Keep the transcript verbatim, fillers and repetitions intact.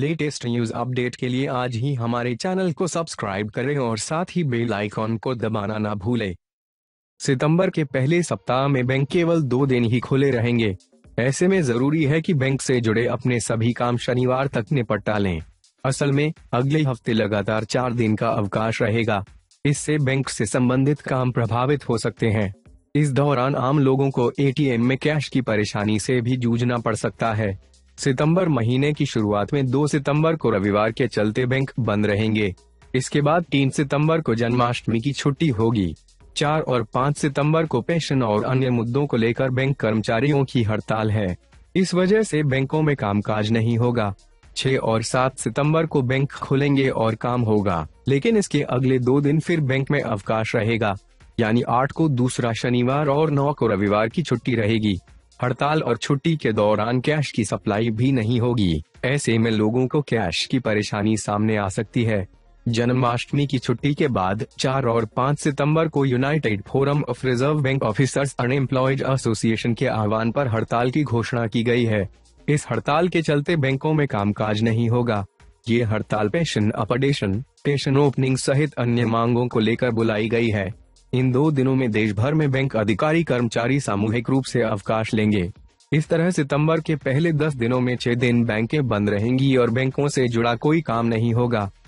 Latest news update के लिए आज ही हमारे चैनल को सब्सक्राइब करें और साथ ही बेल आइकॉन को दबाना ना भूलें। सितंबर के पहले सप्ताह में बैंक केवल दो दिन ही खुले रहेंगे। ऐसे में जरूरी है कि बैंक से जुड़े अपने सभी काम शनिवार तक निपटा लें। असल में अगले हफ्ते लगातार चार दिन का अवकाश रहेगा। इससे बैंक से संबंधित काम प्रभावित हो सकते हैं। इस दौरान आम लोगों को एटीएम में कैश की परेशानी से भी जूझना पड़ सकता है। सितंबर महीने की शुरुआत में दो सितंबर को रविवार के चलते बैंक बंद रहेंगे। इसके बाद तीन सितंबर को जन्माष्टमी की छुट्टी होगी। चार और पाँच सितंबर को पेंशन और अन्य मुद्दों को लेकर बैंक कर्मचारियों की हड़ताल है। इस वजह से बैंकों में कामकाज नहीं होगा। छह और सात सितंबर को बैंक खुलेंगे और काम होगा, लेकिन इसके अगले दो दिन फिर बैंक में अवकाश रहेगा। यानी आठ को दूसरा शनिवार और नौ को रविवार की छुट्टी रहेगी। हड़ताल और छुट्टी के दौरान कैश की सप्लाई भी नहीं होगी। ऐसे में लोगों को कैश की परेशानी सामने आ सकती है। जन्माष्टमी की छुट्टी के बाद चार और पाँच सितंबर को United Forum of Reserve Bank officers unemployed association के आह्वान पर हड़ताल की घोषणा की गई है। इस हड़ताल के चलते बैंकों में कामकाज नहीं होगा। ये हड़ताल पेंशन अपडेशन, पेंशन ओपनिंग सहित अन्य मांगों को लेकर बुलाई गई है। इन दो दिनों में देश भर में बैंक अधिकारी कर्मचारी सामूहिक रूप से अवकाश लेंगे। इस तरह सितंबर के पहले दस दिनों में छह दिन बैंकें बंद रहेंगी और बैंकों से जुड़ा कोई काम नहीं होगा।